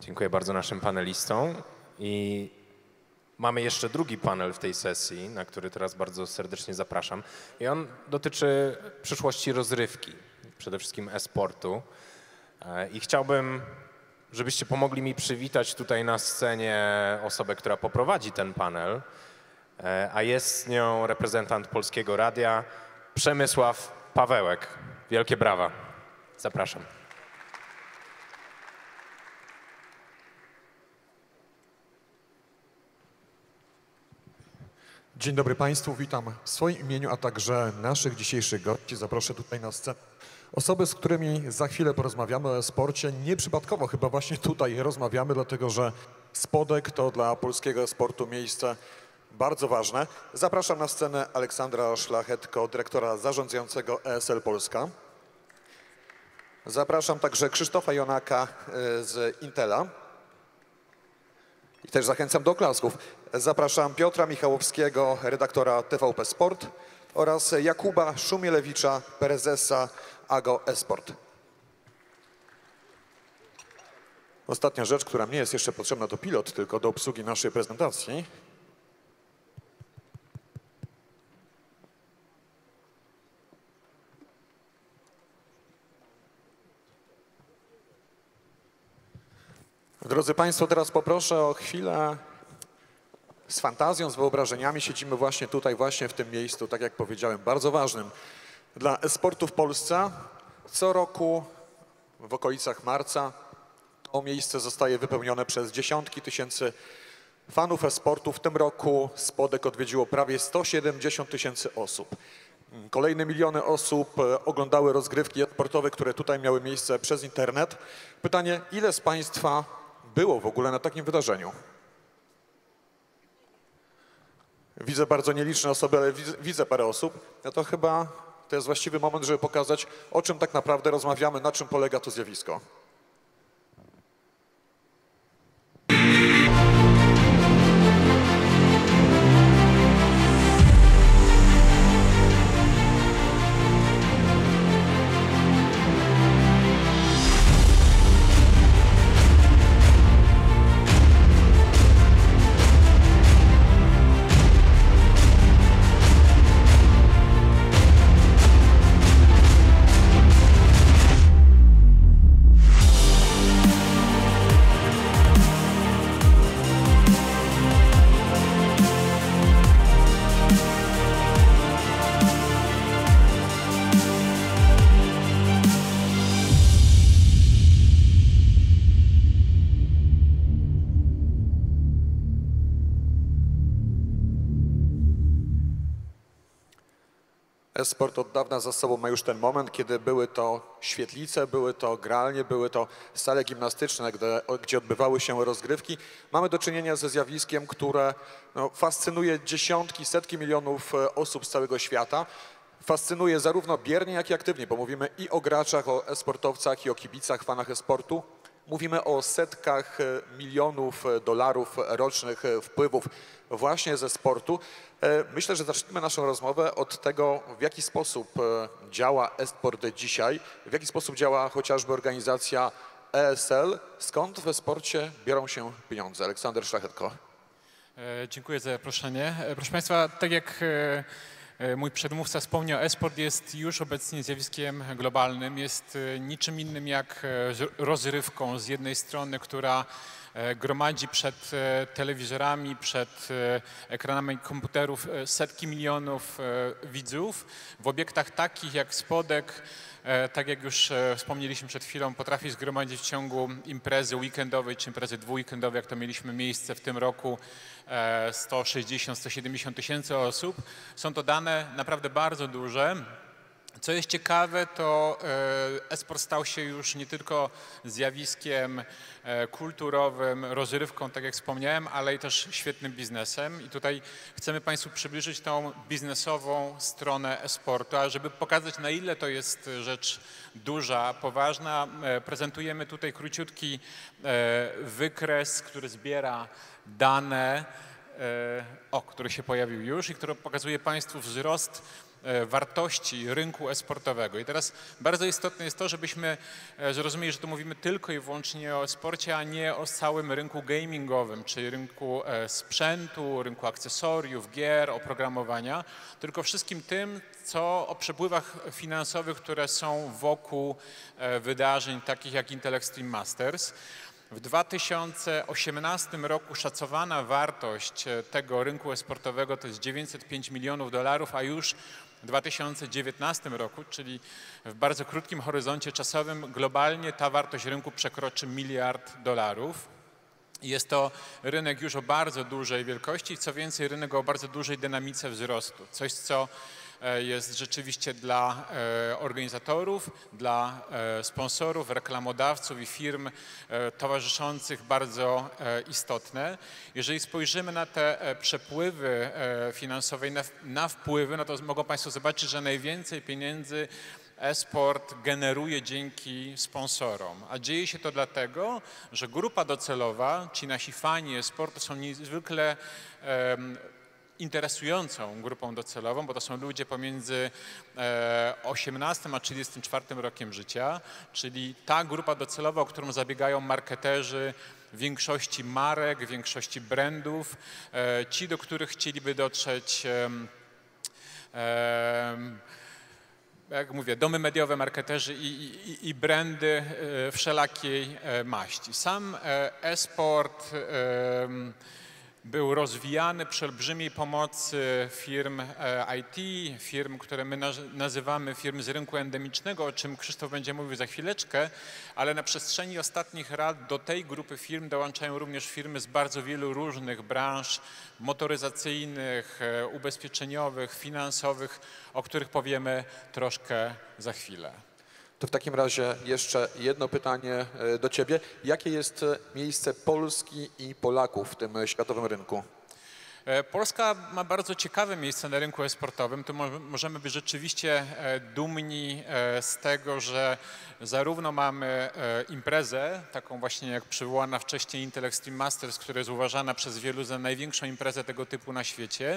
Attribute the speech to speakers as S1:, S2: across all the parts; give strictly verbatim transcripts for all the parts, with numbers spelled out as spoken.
S1: Dziękuję bardzo naszym panelistom. I mamy jeszcze drugi panel w tej sesji, na który teraz bardzo serdecznie zapraszam. I on dotyczy przyszłości rozrywki, przede wszystkim e-sportu. I chciałbym, żebyście pomogli mi przywitać tutaj na scenie osobę, która poprowadzi ten panel, a jest nią reprezentant Polskiego Radia, Przemysław Pawełek. Wielkie brawa. Zapraszam.
S2: Dzień dobry Państwu, witam w swoim imieniu, a także naszych dzisiejszych gości. Zaproszę tutaj na scenę osoby, z którymi za chwilę porozmawiamy o e-sporcie. Nieprzypadkowo chyba właśnie tutaj rozmawiamy, dlatego że Spodek to dla polskiego e-sportu miejsce bardzo ważne. Zapraszam na scenę Aleksandra Szlachetko, dyrektora zarządzającego E S L Polska. Zapraszam także Krzysztofa Jonaka z Intela. I też zachęcam do oklasków. Zapraszam Piotra Michałowskiego, redaktora T V P Sport oraz Jakuba Szumielewicza, prezesa Ago Esport. Ostatnia rzecz, która mnie jest jeszcze potrzebna, to pilot, tylko do obsługi naszej prezentacji. Drodzy Państwo, teraz poproszę o chwilę z fantazją, z wyobrażeniami. Siedzimy właśnie tutaj, właśnie w tym miejscu, tak jak powiedziałem, bardzo ważnym dla e-sportu w Polsce. Co roku w okolicach marca to miejsce zostaje wypełnione przez dziesiątki tysięcy fanów e-sportu. W tym roku Spodek odwiedziło prawie sto siedemdziesiąt tysięcy osób. Kolejne miliony osób oglądały rozgrywki e-sportowe, które tutaj miały miejsce przez internet. Pytanie, ile z Państwa było w ogóle na takim wydarzeniu? Widzę bardzo nieliczne osoby, ale widzę, widzę parę osób. No to chyba to jest właściwy moment, żeby pokazać, o czym tak naprawdę rozmawiamy, na czym polega to zjawisko. E-sport od dawna za sobą ma już ten moment, kiedy były to świetlice, były to gralnie, były to sale gimnastyczne, gdzie, gdzie odbywały się rozgrywki. Mamy do czynienia ze zjawiskiem, które no, fascynuje dziesiątki, setki milionów osób z całego świata. Fascynuje zarówno biernie, jak i aktywnie, bo mówimy i o graczach, o e-sportowcach, i o kibicach, fanach e-sportu. Mówimy o setkach milionów dolarów rocznych wpływów właśnie ze sportu. Myślę, że zaczniemy naszą rozmowę od tego, w jaki sposób działa e-sport dzisiaj, w jaki sposób działa chociażby organizacja E S L. Skąd w e-sporcie biorą się pieniądze? Aleksander Szlachetko.
S3: Dziękuję za zaproszenie. Proszę Państwa, tak jak mój przedmówca wspomniał, e-sport jest już obecnie zjawiskiem globalnym, jest niczym innym jak rozrywką z jednej strony, która gromadzi przed telewizorami, przed ekranami komputerów setki milionów widzów w obiektach takich jak Spodek, tak jak już wspomnieliśmy przed chwilą, potrafi zgromadzić w ciągu imprezy weekendowej czy imprezy dwuweekendowej, jak to mieliśmy miejsce w tym roku, sto sześćdziesiąt do stu siedemdziesięciu tysięcy osób. Są to dane naprawdę bardzo duże. Co jest ciekawe, to e-sport stał się już nie tylko zjawiskiem kulturowym, rozrywką, tak jak wspomniałem, ale i też świetnym biznesem. I tutaj chcemy Państwu przybliżyć tą biznesową stronę e-sportu, a żeby pokazać, na ile to jest rzecz duża, poważna, prezentujemy tutaj króciutki wykres, który zbiera dane, o, który się pojawił już i który pokazuje Państwu wzrost wartości rynku e-sportowego. I teraz bardzo istotne jest to, żebyśmy zrozumieli, że tu mówimy tylko i wyłącznie o sporcie, a nie o całym rynku gamingowym, czyli rynku sprzętu, rynku akcesoriów, gier, oprogramowania, tylko wszystkim tym, co o przepływach finansowych, które są wokół wydarzeń takich jak Intel Extreme Masters. W dwa tysiące osiemnastym roku szacowana wartość tego rynku e-sportowego to jest dziewięćset pięć milionów dolarów, a już w dwa tysiące dziewiętnastym roku, czyli w bardzo krótkim horyzoncie czasowym, globalnie ta wartość rynku przekroczy miliard dolarów. Jest to rynek już o bardzo dużej wielkości, co więcej rynek o bardzo dużej dynamice wzrostu. Coś, co jest rzeczywiście dla organizatorów, dla sponsorów, reklamodawców i firm towarzyszących bardzo istotne. Jeżeli spojrzymy na te przepływy finansowe, na, na wpływy, no to mogą Państwo zobaczyć, że najwięcej pieniędzy e-sport generuje dzięki sponsorom. A dzieje się to dlatego, że grupa docelowa, ci nasi fani e-sportu są niezwykle um, interesującą grupą docelową, bo to są ludzie pomiędzy osiemnastym a trzydziestym czwartym rokiem życia, czyli ta grupa docelowa, o którą zabiegają marketerzy większości marek, większości brandów, ci, do których chcieliby dotrzeć, jak mówię, domy mediowe, marketerzy i, i, i brandy wszelakiej maści. Sam e-sport był rozwijany przy olbrzymiej pomocy firm I T, firm, które my nazywamy firm z rynku endemicznego, o czym Krzysztof będzie mówił za chwileczkę, ale na przestrzeni ostatnich lat do tej grupy firm dołączają również firmy z bardzo wielu różnych branż motoryzacyjnych, ubezpieczeniowych, finansowych, o których powiemy troszkę za chwilę.
S2: To w takim razie jeszcze jedno pytanie do Ciebie. Jakie jest miejsce Polski i Polaków w tym światowym rynku?
S3: Polska ma bardzo ciekawe miejsce na rynku e-sportowym. Tu możemy być rzeczywiście dumni z tego, że zarówno mamy imprezę, taką właśnie jak przywołana wcześniej Intel Extreme Masters, która jest uważana przez wielu za największą imprezę tego typu na świecie,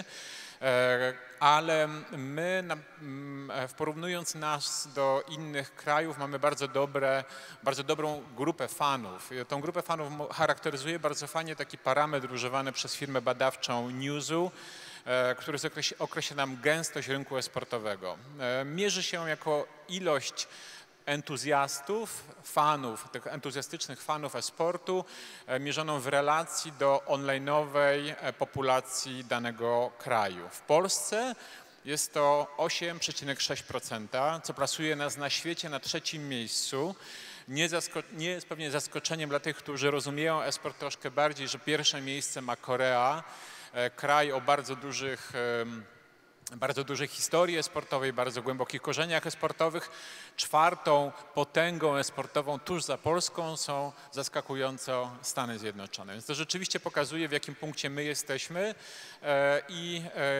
S3: ale my, porównując nas do innych krajów, mamy bardzo, dobre, bardzo dobrą grupę fanów. Tą grupę fanów charakteryzuje bardzo fajnie taki parametr używany przez firmę badawczą Newzoo, który określa nam gęstość rynku e-sportowego. Mierzy się jako ilość entuzjastów, fanów, tych entuzjastycznych fanów e-sportu, mierzoną w relacji do online'owej populacji danego kraju. W Polsce jest to osiem przecinek sześć procent, co plasuje nas na świecie na trzecim miejscu. Nie, nie jest pewnie zaskoczeniem dla tych, którzy rozumieją e-sport troszkę bardziej, że pierwsze miejsce ma Korea, kraj o bardzo dużych bardzo dużej historii e-sportowej, bardzo głębokich korzeniach e-sportowych. Czwartą potęgą e-sportową tuż za Polską są zaskakująco Stany Zjednoczone. Więc to rzeczywiście pokazuje, w jakim punkcie my jesteśmy i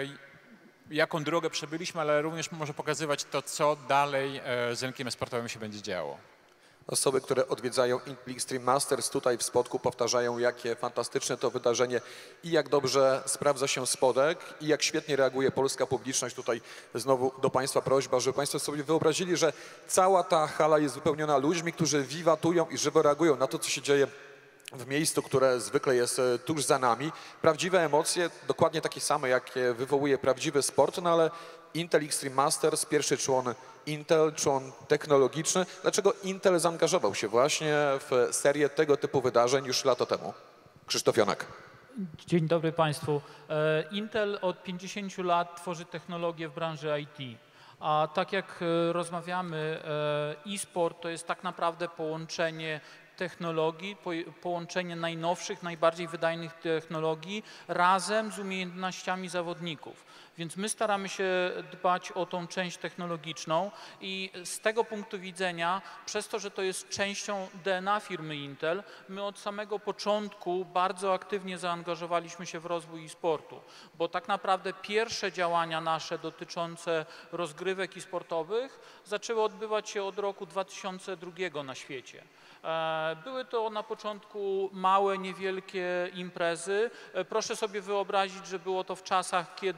S3: jaką drogę przebyliśmy, ale również może pokazywać to, co dalej z rynkiem e-sportowym się będzie działo.
S2: Osoby, które odwiedzają Intel Extreme Masters tutaj w Spodku, powtarzają, jakie fantastyczne to wydarzenie i jak dobrze sprawdza się spodek i jak świetnie reaguje polska publiczność. Tutaj znowu do Państwa prośba, żeby Państwo sobie wyobrazili, że cała ta hala jest wypełniona ludźmi, którzy wiwatują i żywo reagują na to, co się dzieje w miejscu, które zwykle jest tuż za nami. Prawdziwe emocje, dokładnie takie same, jakie wywołuje prawdziwy sport, no ale Intel Extreme Masters, pierwszy człon Intel, człon technologiczny. Dlaczego Intel zaangażował się właśnie w serię tego typu wydarzeń już lata temu? Krzysztof Jonak.
S4: Dzień dobry Państwu. Intel od pięćdziesięciu lat tworzy technologię w branży I T. A tak jak rozmawiamy, e-sport to jest tak naprawdę połączenie technologii, połączenie najnowszych, najbardziej wydajnych technologii razem z umiejętnościami zawodników. Więc my staramy się dbać o tą część technologiczną i z tego punktu widzenia, przez to, że to jest częścią D N A firmy Intel, my od samego początku bardzo aktywnie zaangażowaliśmy się w rozwój e-sportu, bo tak naprawdę pierwsze działania nasze dotyczące rozgrywek e-sportowych zaczęły odbywać się od roku dwa tysiące drugiego na świecie. Były to na początku małe, niewielkie imprezy. Proszę sobie wyobrazić, że było to w czasach, kiedy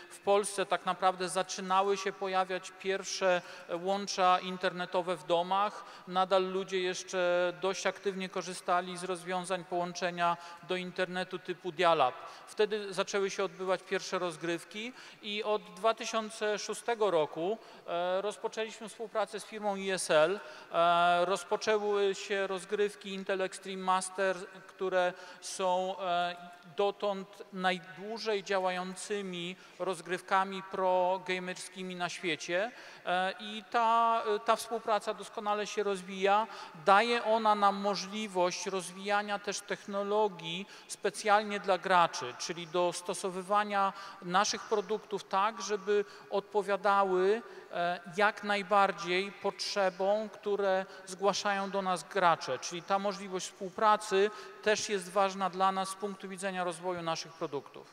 S4: w Polsce tak naprawdę zaczynały się pojawiać pierwsze łącza internetowe w domach. Nadal ludzie jeszcze dość aktywnie korzystali z rozwiązań połączenia do internetu typu dial-up. Wtedy zaczęły się odbywać pierwsze rozgrywki i od dwa tysiące szóstego roku e, rozpoczęliśmy współpracę z firmą I S L. E, rozpoczęły się rozgrywki Intel Extreme Master, które są e, dotąd najdłużej działającymi rozgrywkami pro-gamerskimi na świecie e, i ta, ta współpraca doskonale się rozwija. Daje ona nam możliwość rozwijania też technologii specjalnie dla graczy, czyli dostosowywania naszych produktów tak, żeby odpowiadały jak najbardziej potrzebom, które zgłaszają do nas gracze. Czyli ta możliwość współpracy też jest ważna dla nas z punktu widzenia rozwoju naszych produktów.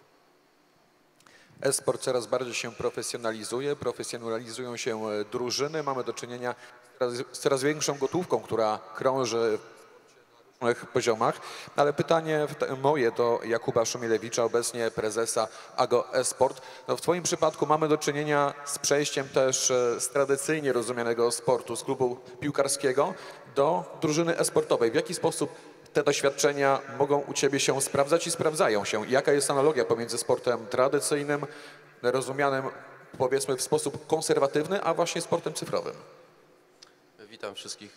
S2: E-sport coraz bardziej się profesjonalizuje, profesjonalizują się drużyny, mamy do czynienia z coraz większą gotówką, która krąży na różnych poziomach, ale pytanie moje do Jakuba Szumielewicza, obecnie prezesa AGO Esport. No w Twoim przypadku mamy do czynienia z przejściem też z tradycyjnie rozumianego sportu, z klubu piłkarskiego do drużyny e-sportowej. W jaki sposób te doświadczenia mogą u Ciebie się sprawdzać i sprawdzają się? Jaka jest analogia pomiędzy sportem tradycyjnym, rozumianym powiedzmy w sposób konserwatywny, a właśnie sportem cyfrowym?
S5: Witam wszystkich.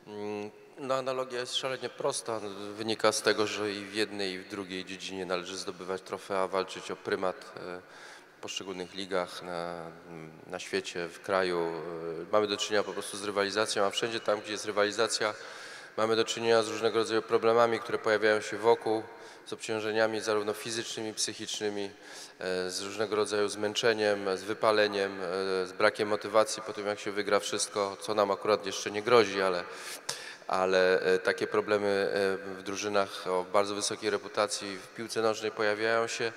S5: No, analogia jest szalenie prosta. Wynika z tego, że i w jednej, i w drugiej dziedzinie należy zdobywać trofea, walczyć o prymat w poszczególnych ligach na, na świecie, w kraju. Mamy do czynienia po prostu z rywalizacją, a wszędzie tam, gdzie jest rywalizacja, mamy do czynienia z różnego rodzaju problemami, które pojawiają się wokół, z obciążeniami zarówno fizycznymi, psychicznymi, z różnego rodzaju zmęczeniem, z wypaleniem, z brakiem motywacji po tym, jak się wygra wszystko, co nam akurat jeszcze nie grozi, ale, ale takie problemy w drużynach o bardzo wysokiej reputacji w piłce nożnej pojawiają się.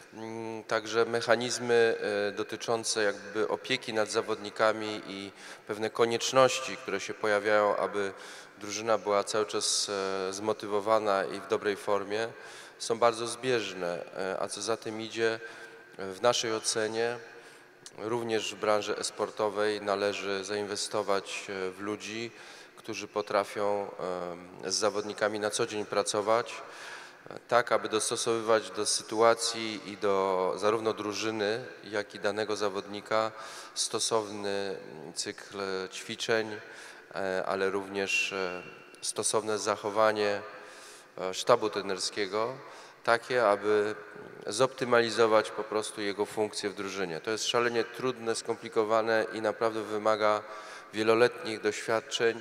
S5: Także mechanizmy dotyczące jakby opieki nad zawodnikami i pewne konieczności, które się pojawiają, aby drużyna była cały czas zmotywowana i w dobrej formie, są bardzo zbieżne, a co za tym idzie, w naszej ocenie również w branży e-sportowej należy zainwestować w ludzi, którzy potrafią z zawodnikami na co dzień pracować, tak aby dostosowywać do sytuacji i do zarówno drużyny, jak i danego zawodnika stosowny cykl ćwiczeń, ale również stosowne zachowanie sztabu trenerskiego, takie, aby zoptymalizować po prostu jego funkcję w drużynie. To jest szalenie trudne, skomplikowane i naprawdę wymaga wieloletnich doświadczeń,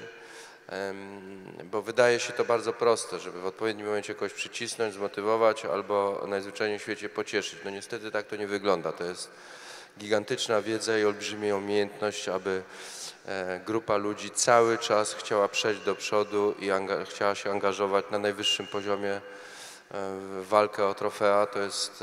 S5: bo wydaje się to bardzo proste, żeby w odpowiednim momencie kogoś przycisnąć, zmotywować albo najzwyczajniej w świecie pocieszyć. No niestety tak to nie wygląda. To jest gigantyczna wiedza i olbrzymia umiejętność, aby grupa ludzi cały czas chciała przejść do przodu i chciała się angażować na najwyższym poziomie w walkę o trofea. To jest,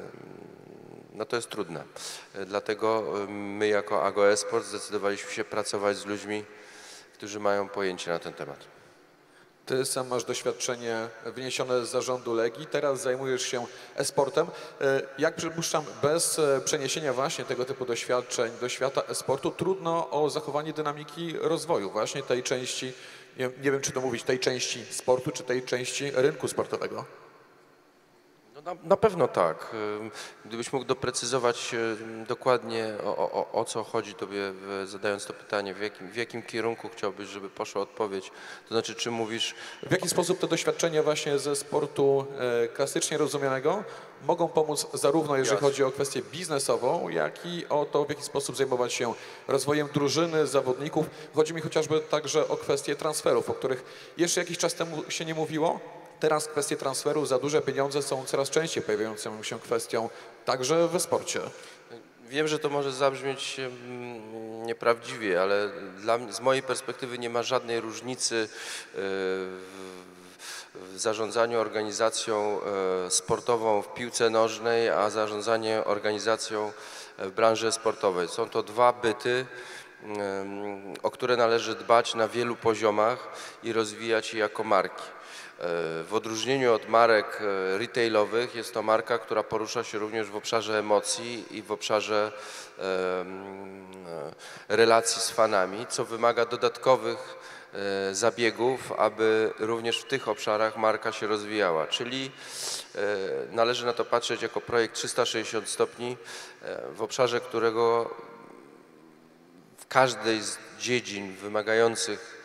S5: no to jest trudne. Dlatego my jako AGO Esport zdecydowaliśmy się pracować z ludźmi, którzy mają pojęcie na ten temat.
S2: Ty sam masz doświadczenie wyniesione z zarządu Legii, teraz zajmujesz się e-sportem. Jak przypuszczam, bez przeniesienia właśnie tego typu doświadczeń do świata e-sportu trudno o zachowanie dynamiki rozwoju właśnie tej części, nie, nie wiem czy to mówić, tej części sportu, czy tej części rynku sportowego.
S5: Na, na pewno tak. Gdybyś mógł doprecyzować dokładnie o, o, o co chodzi tobie, zadając to pytanie, w jakim, w jakim kierunku chciałbyś, żeby poszła odpowiedź, to znaczy czy mówisz...
S2: W jaki sposób te doświadczenia właśnie ze sportu e, klasycznie rozumianego mogą pomóc zarówno jeżeli
S5: Jasne.
S2: chodzi o kwestię biznesową, jak i o to, w jaki sposób zajmować się rozwojem drużyny, zawodników. Chodzi mi chociażby także o kwestie transferów, o których jeszcze jakiś czas temu się nie mówiło. Teraz kwestie transferu za duże pieniądze są coraz częściej pojawiającą się kwestią także we sporcie.
S5: Wiem, że to może zabrzmieć nieprawdziwie, ale dla mnie, z mojej perspektywy nie ma żadnej różnicy w, w zarządzaniu organizacją sportową w piłce nożnej, a zarządzanie organizacją w branży sportowej. Są to dwa byty, o które należy dbać na wielu poziomach i rozwijać je jako marki. W odróżnieniu od marek retailowych jest to marka, która porusza się również w obszarze emocji i w obszarze relacji z fanami, co wymaga dodatkowych zabiegów, aby również w tych obszarach marka się rozwijała. Czyli należy na to patrzeć jako projekt trzysta sześćdziesiąt stopni, w obszarze którego w każdej z dziedzin wymagających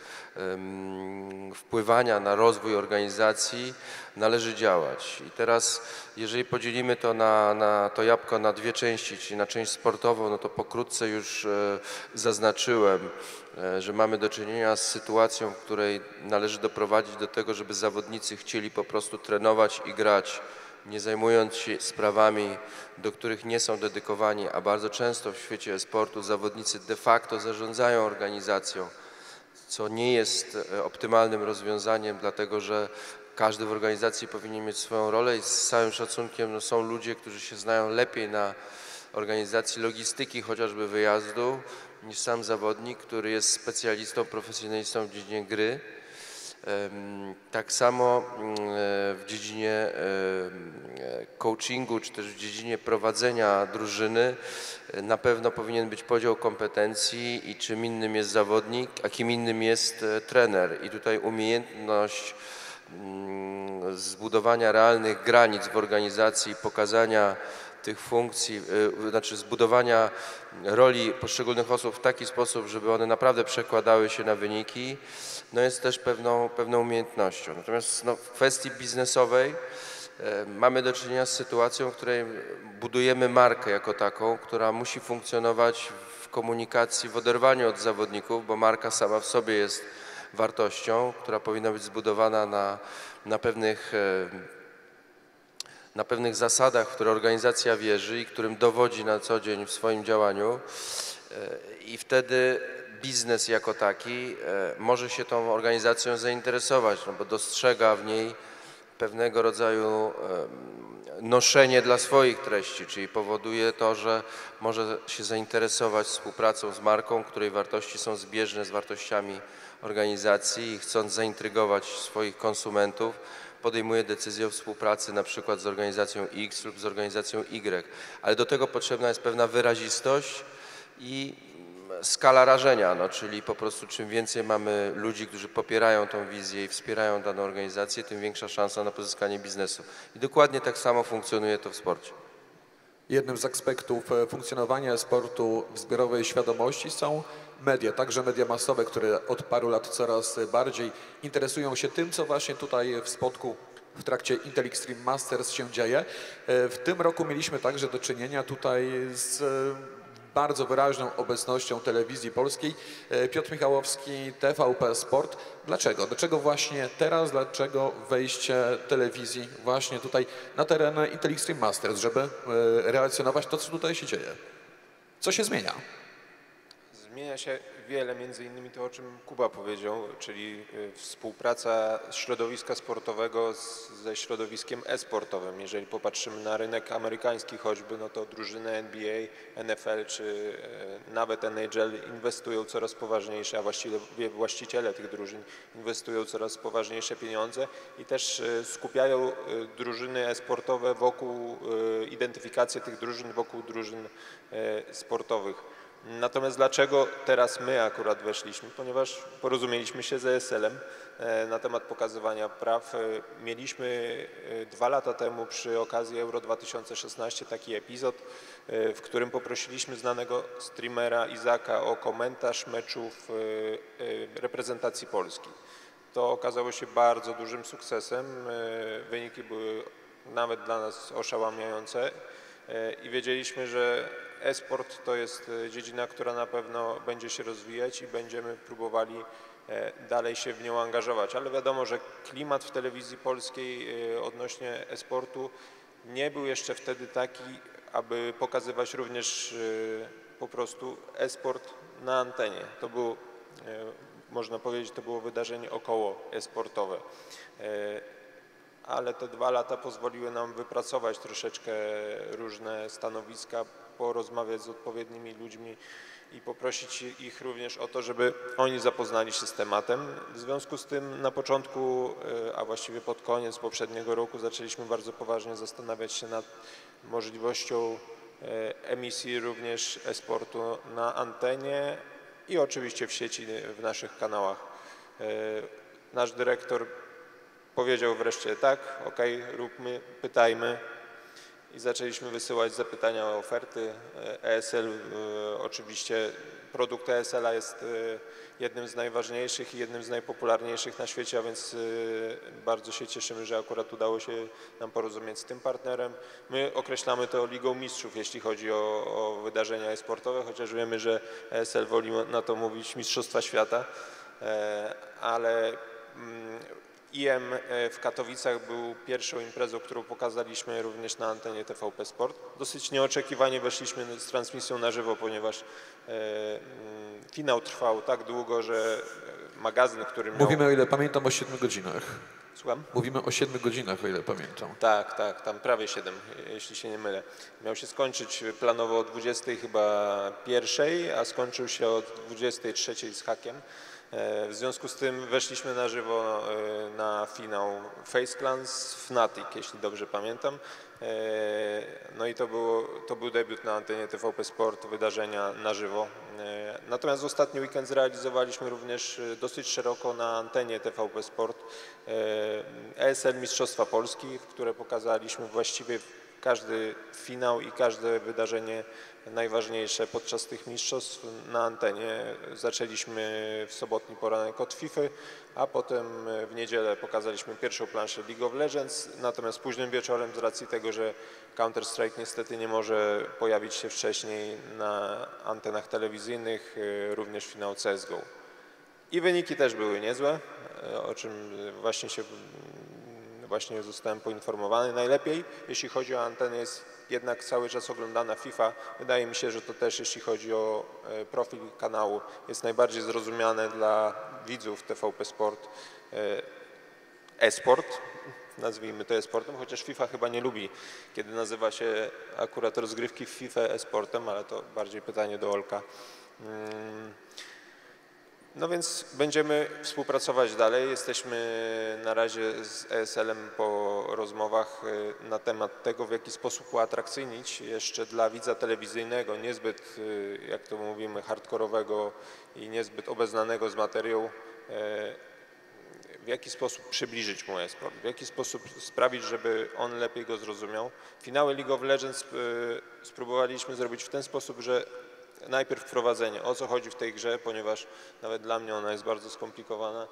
S5: wpływania na rozwój organizacji należy działać. I teraz, jeżeli podzielimy to na, na to jabłko na dwie części, czyli na część sportową, no to pokrótce już e, zaznaczyłem, e, że mamy do czynienia z sytuacją, w której należy doprowadzić do tego, żeby zawodnicy chcieli po prostu trenować i grać, nie zajmując się sprawami, do których nie są dedykowani, a bardzo często w świecie e-sportu zawodnicy de facto zarządzają organizacją, co nie jest optymalnym rozwiązaniem, dlatego że każdy w organizacji powinien mieć swoją rolę i z całym szacunkiem no, są ludzie, którzy się znają lepiej na organizacji logistyki, chociażby wyjazdu, niż sam zawodnik, który jest specjalistą, profesjonalistą w dziedzinie gry. Tak samo w dziedzinie coachingu, czy też w dziedzinie prowadzenia drużyny na pewno powinien być podział kompetencji i czym innym jest zawodnik, a kim innym jest trener. I tutaj umiejętność zbudowania realnych granic w organizacji, pokazania tych funkcji, znaczy zbudowania roli poszczególnych osób w taki sposób, żeby one naprawdę przekładały się na wyniki, no jest też pewną, pewną umiejętnością. Natomiast no, w kwestii biznesowej e, mamy do czynienia z sytuacją, w której budujemy markę jako taką, która musi funkcjonować w komunikacji, w oderwaniu od zawodników, bo marka sama w sobie jest wartością, która powinna być zbudowana na, na pewnych e, na pewnych zasadach, w które organizacja wierzy i którym dowodzi na co dzień w swoim działaniu i wtedy biznes jako taki może się tą organizacją zainteresować, no bo dostrzega w niej pewnego rodzaju noszenie dla swoich treści, czyli powoduje to, że może się zainteresować współpracą z marką, której wartości są zbieżne z wartościami organizacji i chcąc zaintrygować swoich konsumentów, podejmuje decyzję o współpracy na przykład z organizacją X lub z organizacją Y, ale do tego potrzebna jest pewna wyrazistość i skala rażenia, no, czyli po prostu czym więcej mamy ludzi, którzy popierają tą wizję i wspierają daną organizację, tym większa szansa na pozyskanie biznesu. I dokładnie tak samo funkcjonuje to w sporcie.
S2: Jednym z aspektów funkcjonowania sportu w zbiorowej świadomości są media, także media masowe, które od paru lat coraz bardziej interesują się tym, co właśnie tutaj w Spodku w trakcie Intel Extreme Masters się dzieje. W tym roku mieliśmy także do czynienia tutaj z bardzo wyraźną obecnością telewizji polskiej. Piotr Michałowski, T V P Sport. Dlaczego? Dlaczego właśnie teraz? Dlaczego wejście telewizji właśnie tutaj na teren Intel Extreme Masters, żeby relacjonować to, co tutaj się dzieje? Co się zmienia?
S6: Zmienia się wiele, między innymi to, o czym Kuba powiedział, czyli współpraca środowiska sportowego z, ze środowiskiem e-sportowym. Jeżeli popatrzymy na rynek amerykański choćby, no to drużyny N B A, N F L czy nawet N H L inwestują coraz poważniejsze, a właściwie właściciele tych drużyn inwestują coraz poważniejsze pieniądze i też skupiają drużyny e-sportowe wokół, identyfikację tych drużyn wokół drużyn sportowych. Natomiast dlaczego teraz my akurat weszliśmy? Ponieważ porozumieliśmy się z E S L-em na temat pokazywania praw. Mieliśmy dwa lata temu przy okazji Euro dwa tysiące szesnaście taki epizod, w którym poprosiliśmy znanego streamera Izaka o komentarz meczów reprezentacji Polski. To okazało się bardzo dużym sukcesem. Wyniki były nawet dla nas oszałamiające i wiedzieliśmy, że e-sport to jest dziedzina, która na pewno będzie się rozwijać i będziemy próbowali dalej się w nią angażować. Ale wiadomo, że klimat w telewizji polskiej odnośnie e-sportu nie był jeszcze wtedy taki, aby pokazywać również po prostu e-sport na antenie. To było, można powiedzieć, to było wydarzenie około e-sportowe. Ale te dwa lata pozwoliły nam wypracować troszeczkę różne stanowiska, porozmawiać z odpowiednimi ludźmi i poprosić ich również o to, żeby oni zapoznali się z tematem. W związku z tym na początku, a właściwie pod koniec poprzedniego roku zaczęliśmy bardzo poważnie zastanawiać się nad możliwością emisji również e-sportu na antenie i oczywiście w sieci, w naszych kanałach. Nasz dyrektor powiedział wreszcie tak, ok, róbmy, pytajmy i zaczęliśmy wysyłać zapytania o oferty. E S L, oczywiście produkt E S L-a jest jednym z najważniejszych i jednym z najpopularniejszych na świecie, a więc bardzo się cieszymy, że akurat udało się nam porozumieć z tym partnerem. My określamy to Ligą Mistrzów, jeśli chodzi o, o wydarzenia e-sportowe, chociaż wiemy, że E S L woli na to mówić Mistrzostwa Świata, ale I M w Katowicach był pierwszą imprezą, którą pokazaliśmy również na antenie T V P Sport. Dosyć nieoczekiwanie weszliśmy z transmisją na żywo, ponieważ finał trwał tak długo, że magazyn, który miał...
S2: Mówimy, o ile pamiętam, o siedmiu godzinach.
S6: Słucham?
S2: Mówimy o siedmiu godzinach, o ile pamiętam.
S6: Tak, tak, tam prawie siedem, jeśli się nie mylę. Miał się skończyć planowo o dwudziestej chyba pierwszej, a skończył się o dwudziestej trzeciej z hakiem. W związku z tym weszliśmy na żywo na finał Face Clan z Fnatic, jeśli dobrze pamiętam. No i to, było, to był debiut na antenie T V P Sport, wydarzenia na żywo. Natomiast ostatni weekend zrealizowaliśmy również dosyć szeroko na antenie T V P Sport E S L Mistrzostwa Polski, w które pokazaliśmy właściwie każdy finał i każde wydarzenie najważniejsze podczas tych mistrzostw na antenie. Zaczęliśmy w sobotni poranek od FIFA, a potem w niedzielę pokazaliśmy pierwszą planszę League of Legends, natomiast późnym wieczorem z racji tego, że Counter-Strike niestety nie może pojawić się wcześniej na antenach telewizyjnych, również finał C S G O. I wyniki też były niezłe, o czym właśnie się Właśnie zostałem poinformowany. Najlepiej, jeśli chodzi o antenę, jest jednak cały czas oglądana FIFA. Wydaje mi się, że to też, jeśli chodzi o profil kanału, jest najbardziej zrozumiane dla widzów T V P Sport e-sport. Nazwijmy to e-sportem, chociaż FIFA chyba nie lubi, kiedy nazywa się akurat rozgrywki w FIFA e-sportem, ale to bardziej pytanie do Olka. No więc będziemy współpracować dalej. Jesteśmy na razie z E S L-em po rozmowach na temat tego, w jaki sposób uatrakcyjnić jeszcze dla widza telewizyjnego, niezbyt, jak to mówimy, hardkorowego i niezbyt obeznanego z materią, w jaki sposób przybliżyć mu e-sport, w jaki sposób sprawić, żeby on lepiej go zrozumiał. Finały League of Legends spróbowaliśmy zrobić w ten sposób, że najpierw wprowadzenie, o co chodzi w tej grze, ponieważ nawet dla mnie ona jest bardzo skomplikowana.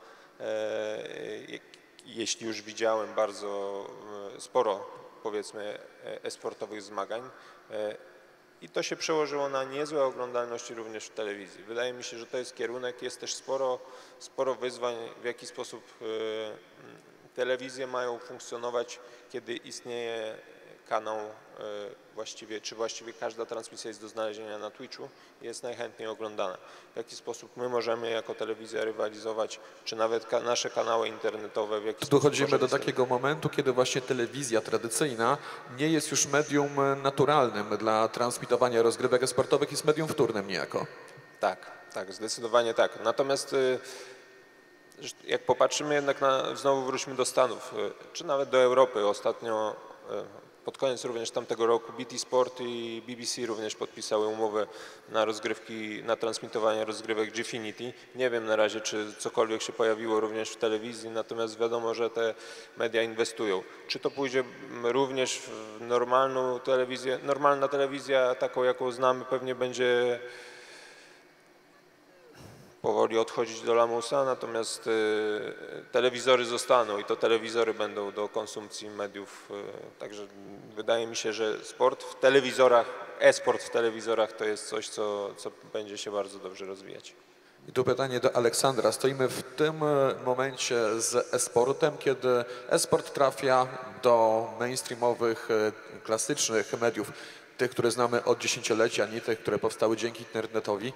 S6: Jeśli już widziałem bardzo sporo, powiedzmy, e-sportowych zmagań i to się przełożyło na niezłe oglądalności również w telewizji. Wydaje mi się, że to jest kierunek, jest też sporo, sporo wyzwań, w jaki sposób telewizje mają funkcjonować, kiedy istnieje kanał właściwie, czy właściwie każda transmisja jest do znalezienia na Twitchu i jest najchętniej oglądana. W jaki sposób my możemy jako telewizja rywalizować, czy nawet ka nasze kanały internetowe, w jaki sposób
S2: dochodzimy do takiego momentu, kiedy właśnie telewizja tradycyjna nie jest już medium naturalnym dla transmitowania rozgrywek sportowych, jest medium wtórnym niejako.
S6: Tak, tak, zdecydowanie tak. Natomiast jak popatrzymy jednak na, znowu wróćmy do Stanów, czy nawet do Europy. Ostatnio pod koniec również tamtego roku B T Sport i B B C również podpisały umowę na rozgrywki, na transmitowanie rozgrywek Gfinity. Nie wiem na razie, czy cokolwiek się pojawiło również w telewizji, natomiast wiadomo, że te media inwestują. Czy to pójdzie również w normalną telewizję? Normalna telewizja, taką jaką znamy, pewnie będzie powoli odchodzić do lamusa, natomiast y, telewizory zostaną i to telewizory będą do konsumpcji mediów. Y, także wydaje mi się, że sport w telewizorach, e-sport w telewizorach to jest coś, co, co będzie się bardzo dobrze rozwijać.
S2: I tu pytanie do Aleksandra. Stoimy w tym momencie z e-sportem, kiedy e-sport trafia do mainstreamowych, klasycznych mediów, tych, które znamy od dziesięciolecia, nie tych, które powstały dzięki internetowi.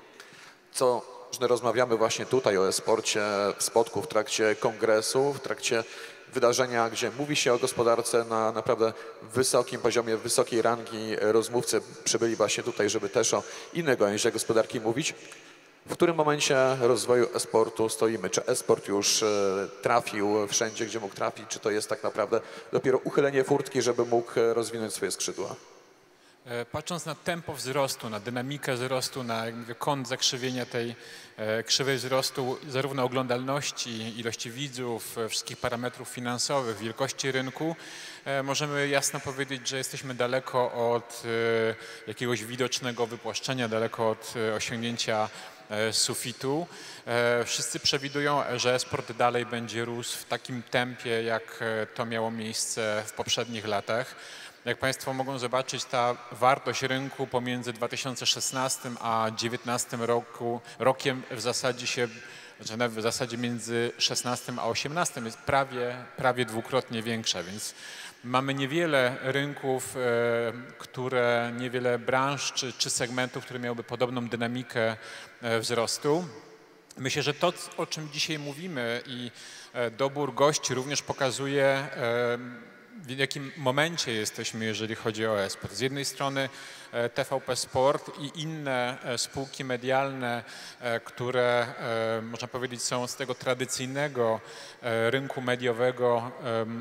S2: Co rozmawiamy właśnie tutaj o e-sporcie w Spodku w trakcie kongresu, w trakcie wydarzenia, gdzie mówi się o gospodarce na naprawdę wysokim poziomie, wysokiej rangi. Rozmówcy przybyli właśnie tutaj, żeby też o innej gałęzi gospodarki mówić. W którym momencie rozwoju e-sportu stoimy? Czy e-sport już trafił wszędzie, gdzie mógł trafić? Czy to jest tak naprawdę dopiero uchylenie furtki, żeby mógł rozwinąć swoje skrzydła?
S3: Patrząc na tempo wzrostu, na dynamikę wzrostu, na jak mówię, kąt zakrzywienia tej krzywej wzrostu, zarówno oglądalności, ilości widzów, wszystkich parametrów finansowych, wielkości rynku, możemy jasno powiedzieć, że jesteśmy daleko od jakiegoś widocznego wypłaszczenia, daleko od osiągnięcia sufitu. Wszyscy przewidują, że e-sport dalej będzie rósł w takim tempie, jak to miało miejsce w poprzednich latach. Jak Państwo mogą zobaczyć, ta wartość rynku pomiędzy dwa tysiące szesnastym a dwa tysiące dziewiętnastym roku, rokiem w zasadzie się, znaczy w zasadzie między szesnastym a osiemnastym jest prawie, prawie dwukrotnie większa, więc mamy niewiele rynków, e, które, niewiele branż czy, czy segmentów, które miałyby podobną dynamikę e, wzrostu. Myślę, że to, o czym dzisiaj mówimy i e, dobór gości również pokazuje, e, w jakim momencie jesteśmy, jeżeli chodzi o e-sport. Z jednej strony T V P Sport i inne spółki medialne, które można powiedzieć są z tego tradycyjnego rynku mediowego,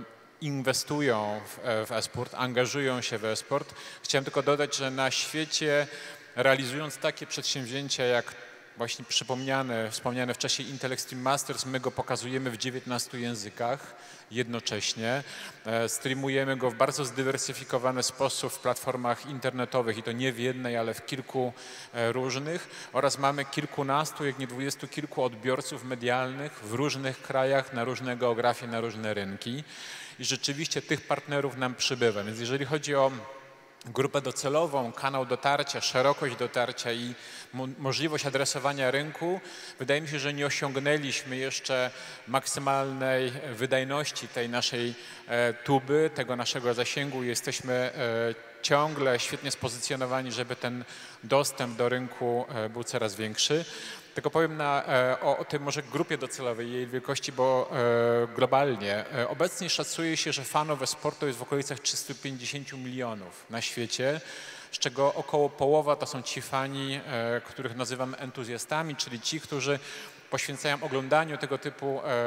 S3: inwestują w e-sport, angażują się w e-sport. Chciałem tylko dodać, że na świecie realizując takie przedsięwzięcia jak właśnie przypomniane, wspomniane wcześniej Intel Extreme Masters, my go pokazujemy w dziewiętnastu językach jednocześnie. Streamujemy go w bardzo zdywersyfikowany sposób w platformach internetowych i to nie w jednej, ale w kilku różnych oraz mamy kilkunastu, jak nie dwudziestu kilku odbiorców medialnych w różnych krajach, na różne geografie, na różne rynki i rzeczywiście tych partnerów nam przybywa. Więc jeżeli chodzi o grupę docelową, kanał dotarcia, szerokość dotarcia i mo możliwość adresowania rynku, wydaje mi się, że nie osiągnęliśmy jeszcze maksymalnej wydajności tej naszej e, tuby, tego naszego zasięgu. Jesteśmy e, ciągle świetnie spozycjonowani, żeby ten dostęp do rynku e, był coraz większy. Tylko powiem na, o, o tym może grupie docelowej, jej wielkości, bo e, globalnie. E, obecnie szacuje się, że fanów e-sportu jest w okolicach trzystu pięćdziesięciu milionów na świecie, z czego około połowa to są ci fani, e, których nazywamy entuzjastami, czyli ci, którzy poświęcają oglądaniu tego typu e,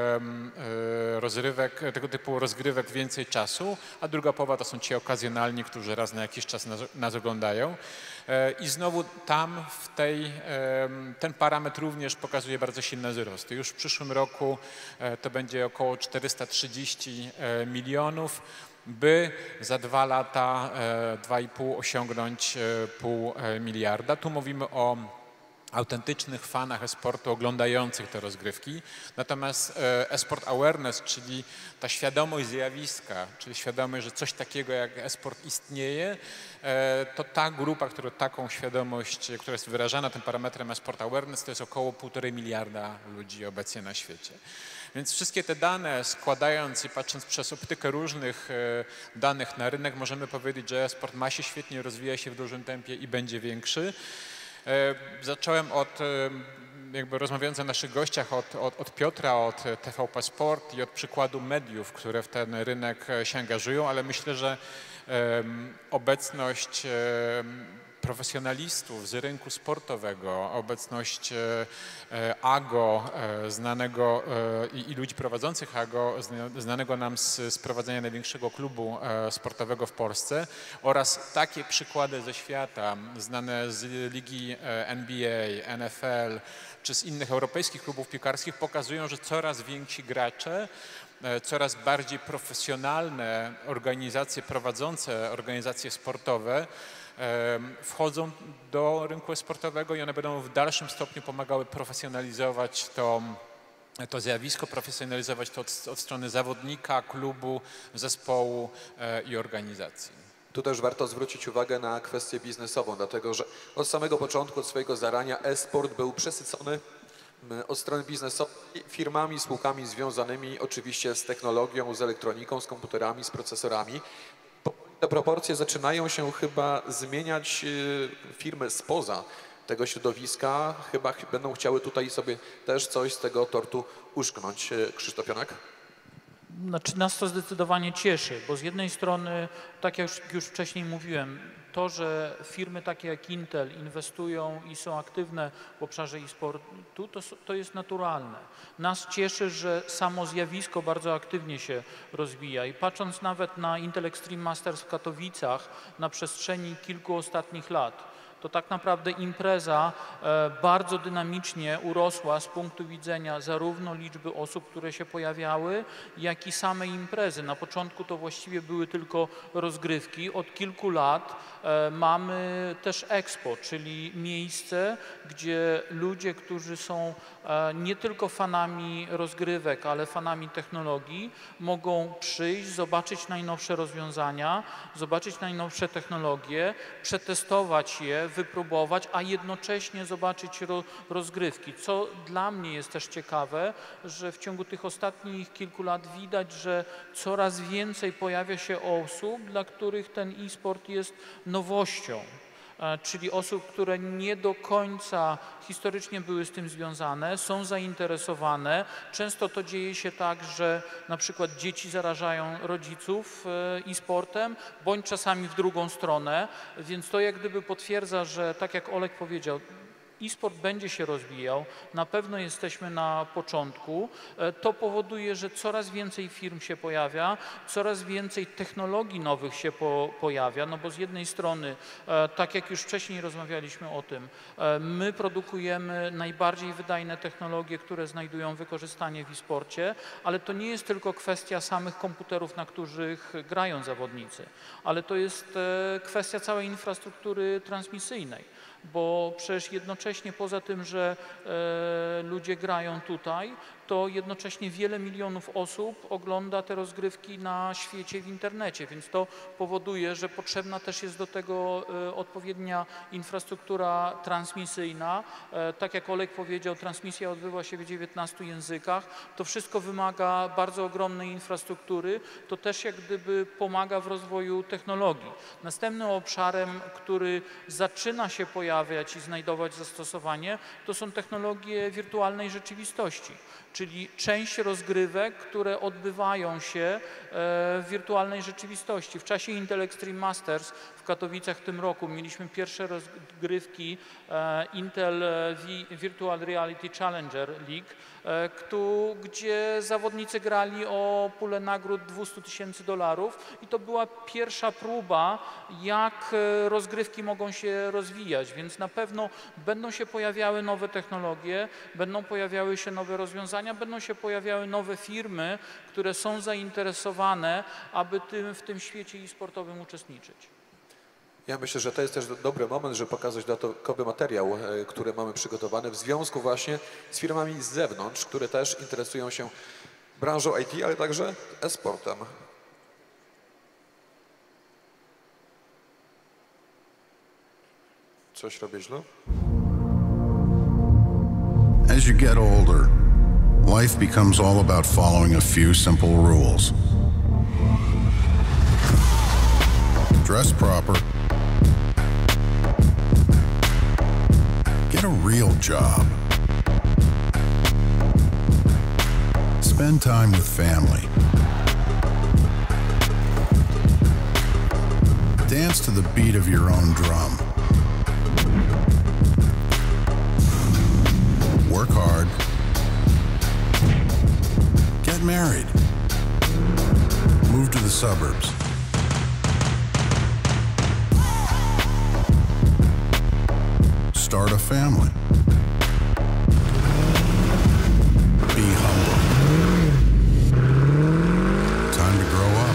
S3: e, rozrywek, tego typu rozgrywek więcej czasu, a druga połowa to są ci okazjonalni, którzy raz na jakiś czas nas, nas oglądają. E, I znowu tam w tej, e, ten parametr również pokazuje bardzo silne wzrosty. Już w przyszłym roku e, to będzie około czterysta trzydzieści e, milionów, by za dwa lata, e, dwa i pół osiągnąć e, pół miliarda. Tu mówimy o autentycznych fanach e-sportu oglądających te rozgrywki. Natomiast e-sport awareness, czyli ta świadomość zjawiska, czyli świadomość, że coś takiego jak e-sport istnieje, to ta grupa, która taką świadomość, która jest wyrażana tym parametrem e-sport awareness, to jest około półtorej miliarda ludzi obecnie na świecie. Więc wszystkie te dane składając i patrząc przez optykę różnych danych na rynek, możemy powiedzieć, że e-sport ma się świetnie, rozwija się w dużym tempie i będzie większy. Zacząłem od, jakby rozmawiając o naszych gościach, od, od, od Piotra, od T V P Sport i od przykładu mediów, które w ten rynek się angażują, ale myślę, że um, obecność um, profesjonalistów z rynku sportowego, obecność A G O, znanego i, i ludzi prowadzących A G O, znanego nam z, z prowadzenia największego klubu sportowego w Polsce oraz takie przykłady ze świata, znane z ligi N B A, N F L czy z innych europejskich klubów piłkarskich pokazują, że coraz więksi gracze, coraz bardziej profesjonalne organizacje prowadzące organizacje sportowe wchodzą do rynku sportowego i one będą w dalszym stopniu pomagały profesjonalizować to, to zjawisko, profesjonalizować to od, od strony zawodnika, klubu, zespołu i organizacji.
S2: Tu też warto zwrócić uwagę na kwestię biznesową, dlatego że od samego początku, od swojego zarania e-sport był przesycony od strony biznesowej firmami, spółkami związanymi oczywiście z technologią, z elektroniką, z komputerami, z procesorami. Te proporcje zaczynają się chyba zmieniać, firmy spoza tego środowiska chyba będą chciały tutaj sobie też coś z tego tortu uszknąć. Krzysztof Jonak?
S4: Znaczy nas to zdecydowanie cieszy, bo z jednej strony, tak jak już, już wcześniej mówiłem, to, że firmy takie jak Intel inwestują i są aktywne w obszarze e-sportu, to, to jest naturalne. Nas cieszy, że samo zjawisko bardzo aktywnie się rozwija i patrząc nawet na Intel Extreme Masters w Katowicach na przestrzeni kilku ostatnich lat, to tak naprawdę impreza bardzo dynamicznie urosła z punktu widzenia zarówno liczby osób, które się pojawiały, jak i samej imprezy. Na początku to właściwie były tylko rozgrywki. Od kilku lat mamy też Expo, czyli miejsce, gdzie ludzie, którzy są nie tylko fanami rozgrywek, ale fanami technologii, mogą przyjść, zobaczyć najnowsze rozwiązania, zobaczyć najnowsze technologie, przetestować je, wypróbować, a jednocześnie zobaczyć ro, rozgrywki. Co dla mnie jest też ciekawe, że w ciągu tych ostatnich kilku lat widać, że coraz więcej pojawia się osób, dla których ten e-sport jest nowością. Czyli osób, które nie do końca historycznie były z tym związane, są zainteresowane. Często to dzieje się tak, że na przykład dzieci zarażają rodziców e-sportem, bądź czasami w drugą stronę, więc to jak gdyby potwierdza, że tak jak Oleg powiedział, e-sport będzie się rozwijał, na pewno jesteśmy na początku. To powoduje, że coraz więcej firm się pojawia, coraz więcej technologii nowych się po, pojawia, no bo z jednej strony, tak jak już wcześniej rozmawialiśmy o tym, my produkujemy najbardziej wydajne technologie, które znajdują wykorzystanie w e-sporcie, ale to nie jest tylko kwestia samych komputerów, na których grają zawodnicy, ale to jest kwestia całej infrastruktury transmisyjnej. Bo przecież jednocześnie poza tym, że e, ludzie grają tutaj, to jednocześnie wiele milionów osób ogląda te rozgrywki na świecie w internecie, więc to powoduje, że potrzebna też jest do tego e, odpowiednia infrastruktura transmisyjna. E, tak jak Oleg powiedział, transmisja odbywa się w dziewiętnastu językach. To wszystko wymaga bardzo ogromnej infrastruktury. To też jak gdyby pomaga w rozwoju technologii. Następnym obszarem, który zaczyna się pojawiać i znajdować zastosowanie, to są technologie wirtualnej rzeczywistości, czyli część rozgrywek, które odbywają się w wirtualnej rzeczywistości. W czasie Intel Extreme Masters w Katowicach w tym roku mieliśmy pierwsze rozgrywki Intel Virtual Reality Challenger League, gdzie zawodnicy grali o pulę nagród dwieście tysięcy dolarów i to była pierwsza próba, jak rozgrywki mogą się rozwijać, więc na pewno będą się pojawiały nowe technologie, będą pojawiały się nowe rozwiązania, będą się pojawiały nowe firmy, które są zainteresowane, aby tym, w tym świecie e-sportowym uczestniczyć.
S2: Ja myślę, że to jest też dobry moment, żeby pokazać dodatkowy materiał, który mamy przygotowany w związku właśnie z firmami z zewnątrz, które też interesują się branżą I T, ale także e-sportem. Coś robię źle?
S7: As you get older, life becomes all about following a few simple rules. Dress proper. Get a real job. Spend time with family. Dance to the beat of your own drum. Work hard. Get married. Move to the suburbs. Start a family. Be humble. Time to grow up.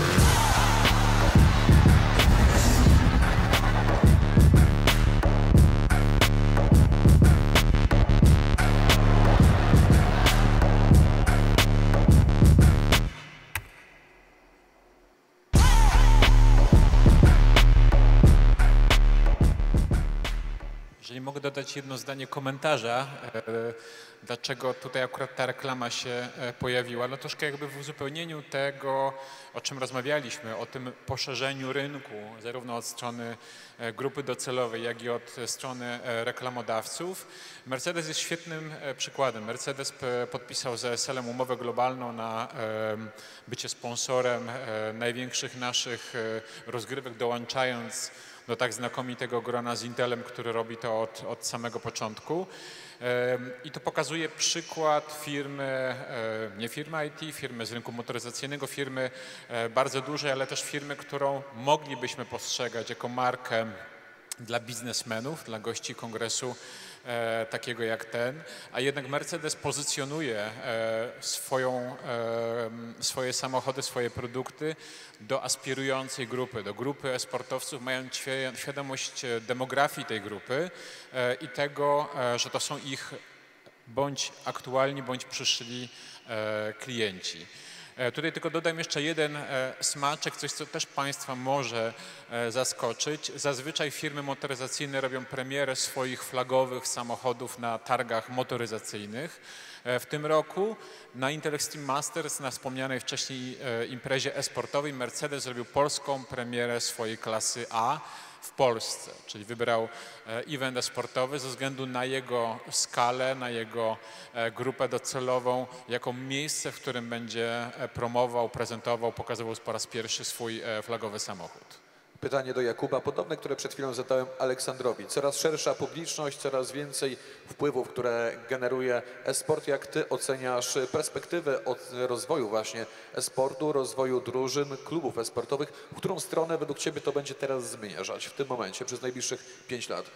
S3: mogę dodać jedno zdanie komentarza, dlaczego tutaj akurat ta reklama się pojawiła. No troszkę jakby w uzupełnieniu tego, o czym rozmawialiśmy, o tym poszerzeniu rynku, zarówno od strony grupy docelowej, jak i od strony reklamodawców. Mercedes jest świetnym przykładem. Mercedes podpisał z E S L-em umowę globalną na bycie sponsorem największych naszych rozgrywek, dołączając do tak znakomitego grona z Intelem, który robi to od, od samego początku. I to pokazuje przykład firmy, nie firmy I T, firmy z rynku motoryzacyjnego, firmy bardzo dużej, ale też firmy, którą moglibyśmy postrzegać jako markę dla biznesmenów, dla gości kongresu e, takiego jak ten, a jednak Mercedes pozycjonuje e, swoją, e, swoje samochody, swoje produkty do aspirującej grupy, do grupy e-sportowców, mając świadomość demografii tej grupy e, i tego, e, że to są ich bądź aktualni, bądź przyszli e, klienci. Tutaj tylko dodam jeszcze jeden smaczek, coś co też Państwa może zaskoczyć. Zazwyczaj firmy motoryzacyjne robią premierę swoich flagowych samochodów na targach motoryzacyjnych. W tym roku na Intel Extreme Masters, na wspomnianej wcześniej imprezie e-sportowej, Mercedes zrobił polską premierę swojej klasy A w Polsce, czyli wybrał event e-sportowy ze względu na jego skalę, na jego grupę docelową, jako miejsce, w którym będzie promował, prezentował, pokazywał po raz pierwszy swój flagowy samochód.
S2: Pytanie do Jakuba, podobne, które przed chwilą zadałem Aleksandrowi. Coraz szersza publiczność, coraz więcej wpływów, które generuje e-sport. Jak ty oceniasz perspektywę od rozwoju właśnie e-sportu, rozwoju drużyn, klubów e-sportowych? W którą stronę według ciebie to będzie teraz zmierzać w tym momencie, przez najbliższych pięć lat?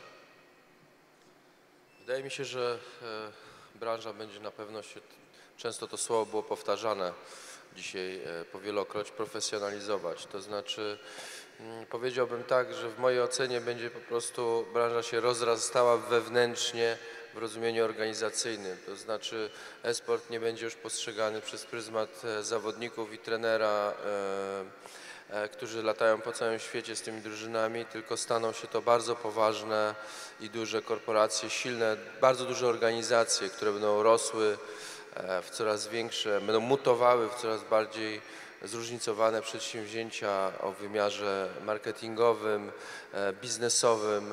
S5: Wydaje mi się, że e, branża będzie na pewno się, często to słowo było powtarzane dzisiaj e, powielokroć, profesjonalizować. To znaczy powiedziałbym tak, że w mojej ocenie będzie po prostu branża się rozrastała wewnętrznie w rozumieniu organizacyjnym. To znaczy e-sport nie będzie już postrzegany przez pryzmat zawodników i trenera, e, e, którzy latają po całym świecie z tymi drużynami, tylko staną się to bardzo poważne i duże korporacje, silne, bardzo duże organizacje, które będą rosły e, w coraz większe, będą mutowały w coraz bardziej zróżnicowane przedsięwzięcia o wymiarze marketingowym, biznesowym.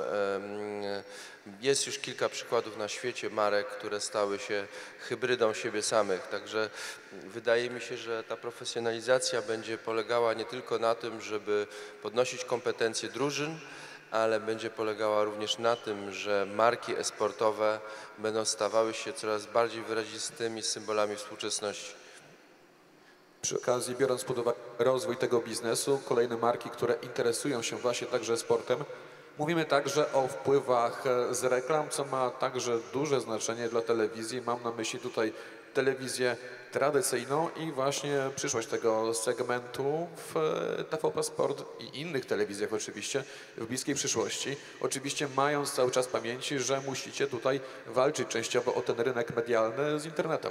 S5: Jest już kilka przykładów na świecie marek, które stały się hybrydą siebie samych, także wydaje mi się, że ta profesjonalizacja będzie polegała nie tylko na tym, żeby podnosić kompetencje drużyn, ale będzie polegała również na tym, że marki e-sportowe będą stawały się coraz bardziej wyrazistymi symbolami współczesności.
S2: Przy okazji, biorąc pod uwagę rozwój tego biznesu, kolejne marki, które interesują się właśnie także sportem, mówimy także o wpływach z reklam, co ma także duże znaczenie dla telewizji. Mam na myśli tutaj telewizję tradycyjną i właśnie przyszłość tego segmentu w T V P Sport i innych telewizjach oczywiście w bliskiej przyszłości. Oczywiście mając cały czas w pamięci, że musicie tutaj walczyć częściowo o ten rynek medialny z internetem.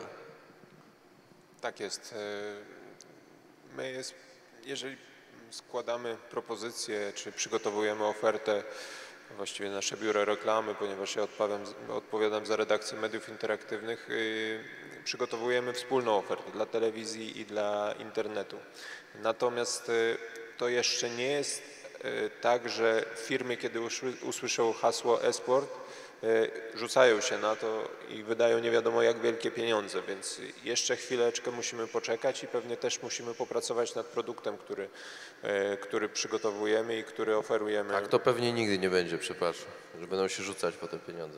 S6: Tak jest. My jest, jeżeli składamy propozycje, czy przygotowujemy ofertę, właściwie nasze biuro reklamy, ponieważ ja odpowiadam, odpowiadam za redakcję mediów interaktywnych, yy, przygotowujemy wspólną ofertę dla telewizji i dla internetu. Natomiast yy, to jeszcze nie jest yy, tak, że firmy, kiedy usłyszą hasło e-sport, rzucają się na to i wydają nie wiadomo jak wielkie pieniądze, więc jeszcze chwileczkę musimy poczekać i pewnie też musimy popracować nad produktem, który, który przygotowujemy i który oferujemy.
S5: Tak, to pewnie nigdy nie będzie, przepraszam, że będą się rzucać po te pieniądze.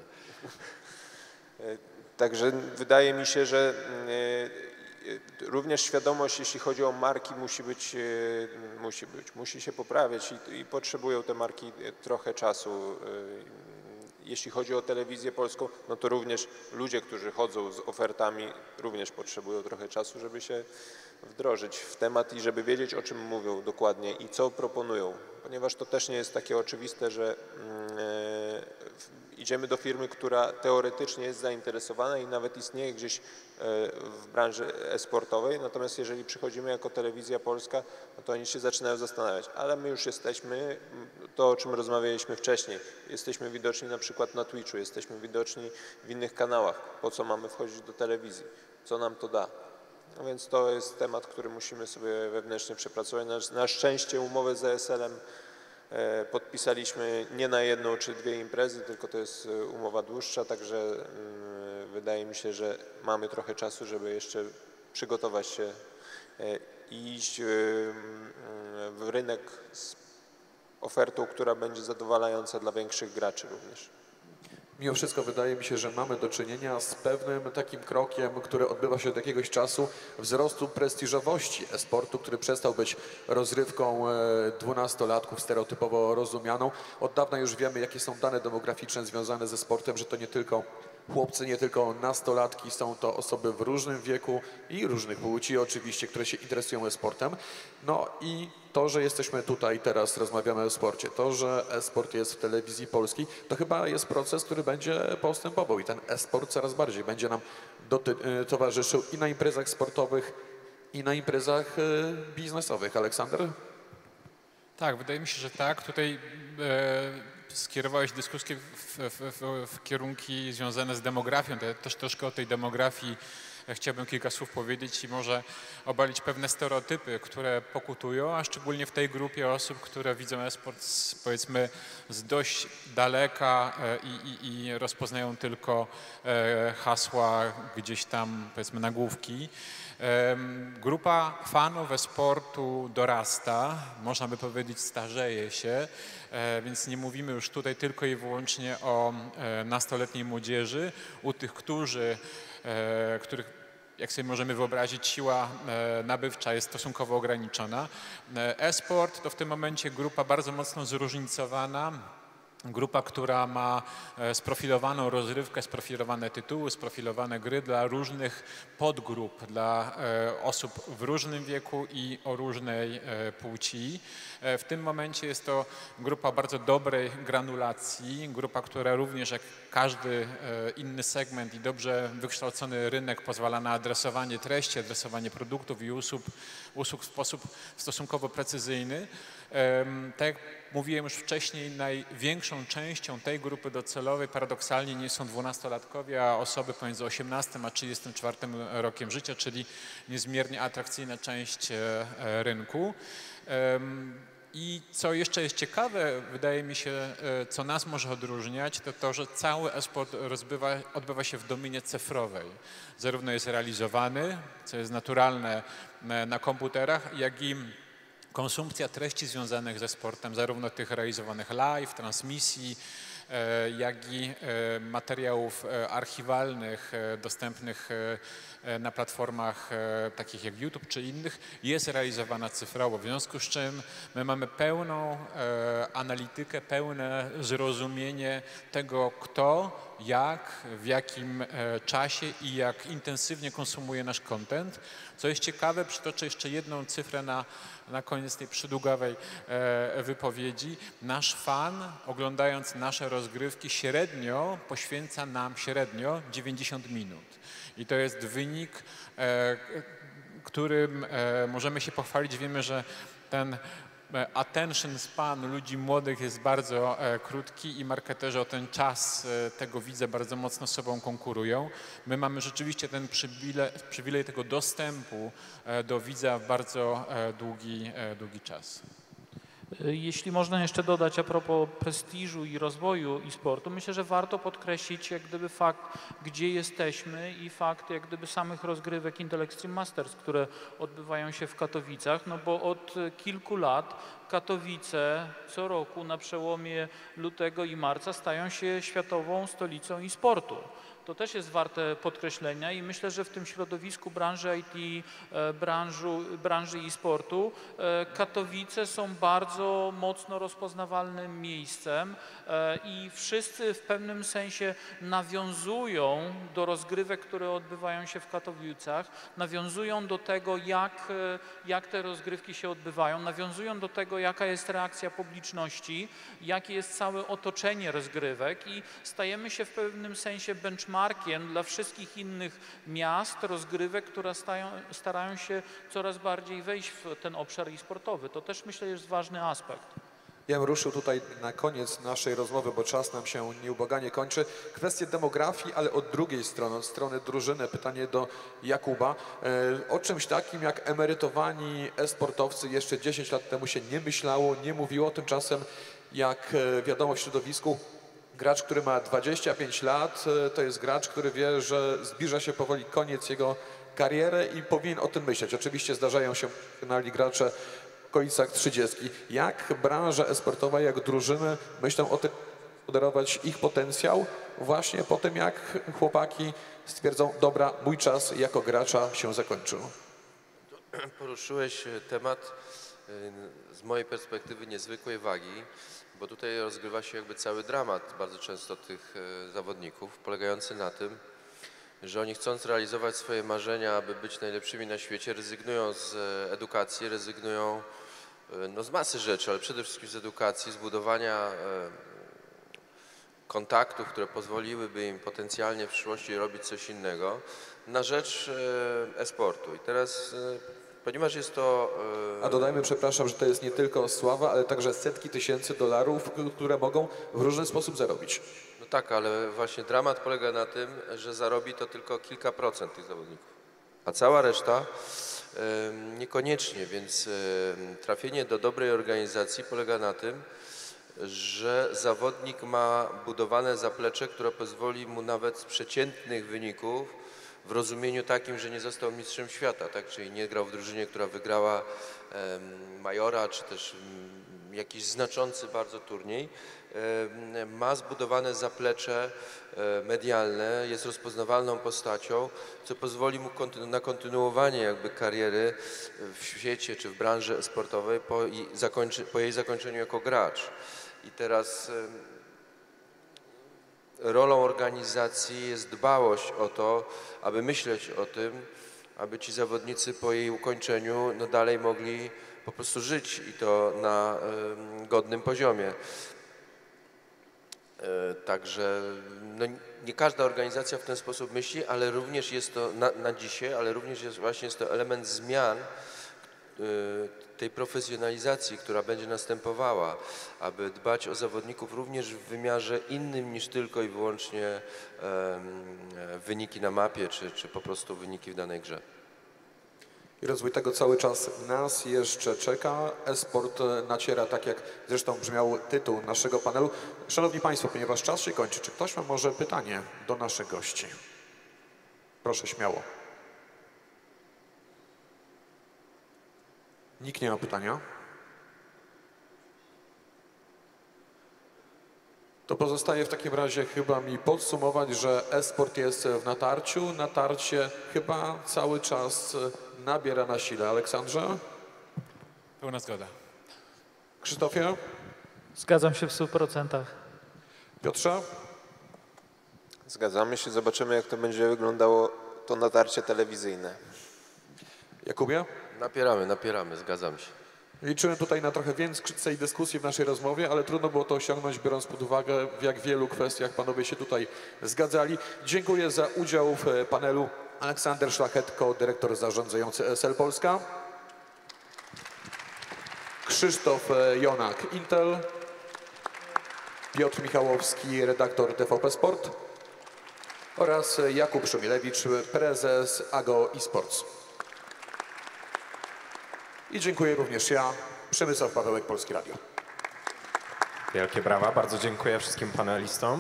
S6: Także wydaje mi się, że również świadomość, jeśli chodzi o marki, musi być, musi być, musi się poprawiać i, i potrzebują te marki trochę czasu. Jeśli chodzi o telewizję polską, no to również ludzie, którzy chodzą z ofertami, również potrzebują trochę czasu, żeby się wdrożyć w temat i żeby wiedzieć, o czym mówią dokładnie i co proponują. Ponieważ to też nie jest takie oczywiste, że idziemy do firmy, która teoretycznie jest zainteresowana i nawet istnieje gdzieś w branży e-sportowej, natomiast jeżeli przychodzimy jako Telewizja Polska, no to oni się zaczynają zastanawiać, ale my już jesteśmy, to o czym rozmawialiśmy wcześniej, jesteśmy widoczni na przykład na Twitchu, jesteśmy widoczni w innych kanałach, po co mamy wchodzić do telewizji, co nam to da. No więc to jest temat, który musimy sobie wewnętrznie przepracować. Na, na szczęście umowę z E S L-em podpisaliśmy nie na jedną czy dwie imprezy, tylko to jest umowa dłuższa, także wydaje mi się, że mamy trochę czasu, żeby jeszcze przygotować się i iść w rynek z ofertą, która będzie zadowalająca dla większych graczy również.
S2: Mimo wszystko wydaje mi się, że mamy do czynienia z pewnym takim krokiem, który odbywa się od jakiegoś czasu, wzrostu prestiżowości e-sportu, który przestał być rozrywką dwunastolatków stereotypowo rozumianą. Od dawna już wiemy, jakie są dane demograficzne związane ze sportem, że to nie tylko chłopcy, nie tylko nastolatki, są to osoby w różnym wieku i różnych płci oczywiście, które się interesują e-sportem. No i to, że jesteśmy tutaj teraz, rozmawiamy o sporcie, to, że e-sport jest w Telewizji Polskiej, to chyba jest proces, który będzie postępował i ten e-sport coraz bardziej będzie nam towarzyszył i na imprezach sportowych, i na imprezach biznesowych. Aleksander?
S3: Tak, wydaje mi się, że tak. Tutaj e, skierowałeś dyskusję w, w, w, w kierunki związane z demografią. Ja też troszkę o tej demografii chciałbym kilka słów powiedzieć i może obalić pewne stereotypy, które pokutują, a szczególnie w tej grupie osób, które widzą e-sport z, powiedzmy z dość daleka e, i, i, i rozpoznają tylko e, hasła gdzieś tam, powiedzmy, nagłówki. Grupa fanów e-sportu dorasta, można by powiedzieć starzeje się, więc nie mówimy już tutaj tylko i wyłącznie o nastoletniej młodzieży, u tych, którzy, których, jak sobie możemy wyobrazić, siła nabywcza jest stosunkowo ograniczona. E-sport to w tym momencie grupa bardzo mocno zróżnicowana. Grupa, która ma sprofilowaną rozrywkę, sprofilowane tytuły, sprofilowane gry dla różnych podgrup, dla osób w różnym wieku i o różnej płci. W tym momencie jest to grupa bardzo dobrej granulacji, grupa, która również jak każdy inny segment i dobrze wykształcony rynek pozwala na adresowanie treści, adresowanie produktów i usług, usług w sposób stosunkowo precyzyjny. Tak jak mówiłem już wcześniej, największą częścią tej grupy docelowej paradoksalnie nie są dwunastolatkowie, a osoby pomiędzy osiemnastym a trzydziestym czwartym rokiem życia, czyli niezmiernie atrakcyjna część rynku. I co jeszcze jest ciekawe, wydaje mi się, co nas może odróżniać, to to, że cały e-sport rozbywa, odbywa się w domenie cyfrowej. Zarówno jest realizowany, co jest naturalne na komputerach, jak i konsumpcja treści związanych ze sportem, zarówno tych realizowanych live, transmisji, jak i materiałów archiwalnych dostępnych na platformach takich jak YouTube czy innych, jest realizowana cyfrowo. W związku z czym my mamy pełną analitykę, pełne zrozumienie tego, kto, jak, w jakim czasie i jak intensywnie konsumuje nasz content. Co jest ciekawe, przytoczę jeszcze jedną cyfrę na, na koniec tej przydługawej e, wypowiedzi. Nasz fan, oglądając nasze rozgrywki, średnio poświęca nam średnio dziewięćdziesiąt minut. I to jest wynik, e, którym e, możemy się pochwalić. Wiemy, że ten attention span ludzi młodych jest bardzo e, krótki i marketerzy o ten czas e, tego widza bardzo mocno z sobą konkurują. My mamy rzeczywiście ten przywilej, przywilej tego dostępu e, do widza w bardzo e, długi, e, długi czas.
S4: Jeśli można jeszcze dodać a propos prestiżu i rozwoju e-sportu, myślę, że warto podkreślić jak gdyby fakt, gdzie jesteśmy i fakt jak gdyby samych rozgrywek Intel Extreme Masters, które odbywają się w Katowicach, no bo od kilku lat Katowice co roku na przełomie lutego i marca stają się światową stolicą e-sportu. To też jest warte podkreślenia i myślę, że w tym środowisku branży I T, branżu, branży e-sportu Katowice są bardzo mocno rozpoznawalnym miejscem i wszyscy w pewnym sensie nawiązują do rozgrywek, które odbywają się w Katowicach, nawiązują do tego, jak, jak te rozgrywki się odbywają, nawiązują do tego, jaka jest reakcja publiczności, jakie jest całe otoczenie rozgrywek i stajemy się w pewnym sensie benchmarkiem dla wszystkich innych miast, rozgrywek, które stają, starają się coraz bardziej wejść w ten obszar e-sportowy. To też myślę jest ważny aspekt.
S2: Ja bym ruszył tutaj na koniec naszej rozmowy, bo czas nam się nieubłaganie kończy. Kwestie demografii, ale od drugiej strony, od strony drużyny, pytanie do Jakuba. O czymś takim jak emerytowani e-sportowcy jeszcze dziesięć lat temu się nie myślało, nie mówiło. Tymczasem, jak wiadomo w środowisku, gracz, który ma dwadzieścia pięć lat, to jest gracz, który wie, że zbliża się powoli koniec jego kariery i powinien o tym myśleć. Oczywiście zdarzają się profesjonalni gracze w okolicach trzydziestki. Jak branża e-sportowa, jak drużyny myślą o tym, moderować ich potencjał właśnie po tym, jak chłopaki stwierdzą, dobra, mój czas jako gracza się zakończył.
S5: Poruszyłeś temat z mojej perspektywy niezwykłej wagi, bo tutaj rozgrywa się jakby cały dramat bardzo często tych zawodników, polegający na tym, że oni chcąc realizować swoje marzenia, aby być najlepszymi na świecie, rezygnują z edukacji, rezygnują no, z masy rzeczy, ale przede wszystkim z edukacji, z budowania kontaktów, które pozwoliłyby im potencjalnie w przyszłości robić coś innego na rzecz e-sportu. I teraz, ponieważ jest to...
S2: A dodajmy, przepraszam, że to jest nie tylko sława, ale także setki tysięcy dolarów, które mogą w różny sposób zarobić.
S5: No tak, ale właśnie dramat polega na tym, że zarobi to tylko kilka procent tych zawodników, a cała reszta niekoniecznie, więc trafienie do dobrej organizacji polega na tym, że zawodnik ma budowane zaplecze, które pozwoli mu nawet z przeciętnych wyników, w rozumieniu takim, że nie został mistrzem świata, tak? Czyli nie grał w drużynie, która wygrała majora, czy też jakiś znaczący bardzo turniej, ma zbudowane zaplecze medialne, jest rozpoznawalną postacią, co pozwoli mu kontynu na kontynuowanie jakby kariery w świecie czy w branży sportowej po, po jej zakończeniu jako gracz. I teraz rolą organizacji jest dbałość o to, aby myśleć o tym, aby ci zawodnicy po jej ukończeniu no dalej mogli po prostu żyć i to na y, godnym poziomie. Y, także no, nie każda organizacja w ten sposób myśli, ale również jest to na, na dzisiaj, ale również jest właśnie jest to element zmian y, tej profesjonalizacji, która będzie następowała, aby dbać o zawodników również w wymiarze innym niż tylko i wyłącznie y, wyniki na mapie, czy, czy po prostu wyniki w danej grze.
S2: I rozwój tego cały czas nas jeszcze czeka. E-sport naciera, tak jak zresztą brzmiał tytuł naszego panelu. Szanowni Państwo, ponieważ czas się kończy, czy ktoś ma może pytanie do naszych gości? Proszę śmiało. Nikt nie ma pytania? To pozostaje w takim razie chyba mi podsumować, że e-sport jest w natarciu. Natarcie chyba cały czas nabiera na sile. Aleksandrze?
S3: Pełna zgoda.
S2: Krzysztofie?
S4: Zgadzam się w stu procentach.
S2: Piotrze?
S6: Zgadzamy się. Zobaczymy, jak to będzie wyglądało to natarcie telewizyjne.
S2: Jakubie?
S5: Napieramy, napieramy, zgadzam się.
S2: Liczyłem tutaj na trochę więcej dyskusji w naszej rozmowie, ale trudno było to osiągnąć, biorąc pod uwagę, w jak wielu kwestiach panowie się tutaj zgadzali. Dziękuję za udział w panelu. Aleksander Szlachetko, dyrektor zarządzający E S L Polska. Krzysztof Jonak, Intel. Piotr Michałowski, redaktor T V P Sport. Oraz Jakub Szumilewicz, prezes A G O eSports. I dziękuję również ja, Przemysław Pawełek, Polskie Radio.
S1: Wielkie brawa, bardzo dziękuję wszystkim panelistom.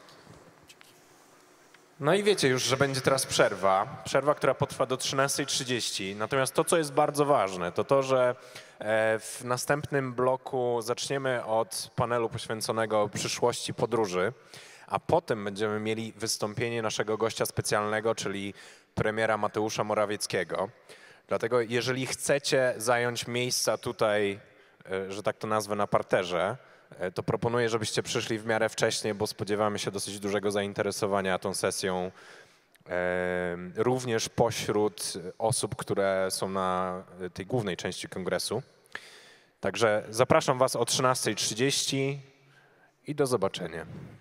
S1: No i wiecie już, że będzie teraz przerwa, przerwa, która potrwa do trzynastej trzydzieści. Natomiast to, co jest bardzo ważne, to to, że w następnym bloku zaczniemy od panelu poświęconego przyszłości podróży, a potem będziemy mieli wystąpienie naszego gościa specjalnego, czyli premiera Mateusza Morawieckiego. Dlatego jeżeli chcecie zająć miejsca tutaj, że tak to nazwę, na parterze, to proponuję, żebyście przyszli w miarę wcześniej, bo spodziewamy się dosyć dużego zainteresowania tą sesją również pośród osób, które są na tej głównej części kongresu. Także zapraszam Was o trzynastej trzydzieści i do zobaczenia.